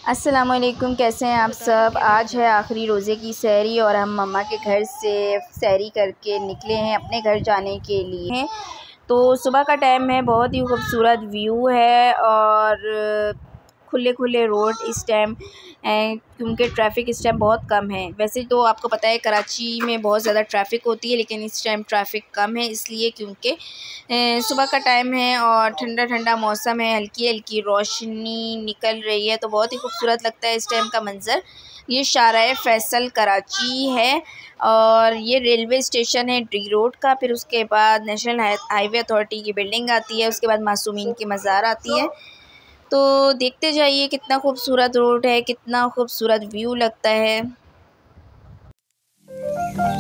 अस्सलामुअलैकुम, कैसे हैं आप सब। आज है आखिरी रोज़े की सहरी और हम मम्मा के घर से सहरी करके निकले हैं अपने घर जाने के लिए। तो सुबह का टाइम है, बहुत ही खूबसूरत व्यू है और खुले खुले रोड इस टाइम, क्योंकि ट्रैफ़िक इस टाइम बहुत कम है। वैसे तो आपको पता है कराची में बहुत ज़्यादा ट्रैफ़िक होती है, लेकिन इस टाइम ट्रैफ़िक कम है इसलिए क्योंकि सुबह का टाइम है और ठंडा ठंडा मौसम है, हल्की हल्की रोशनी निकल रही है, तो बहुत ही खूबसूरत लगता है इस टाइम का मंज़र। ये शाराए फैसल कराची है और ये रेलवे स्टेशन है डी रोड का। फिर उसके बाद नेशनल हाईवे अथॉरिटी की बिल्डिंग आती है, उसके बाद मासूमीन की मज़ार आती है। तो देखते जाइए कितना खूबसूरत रोड है, कितना खूबसूरत व्यू लगता है।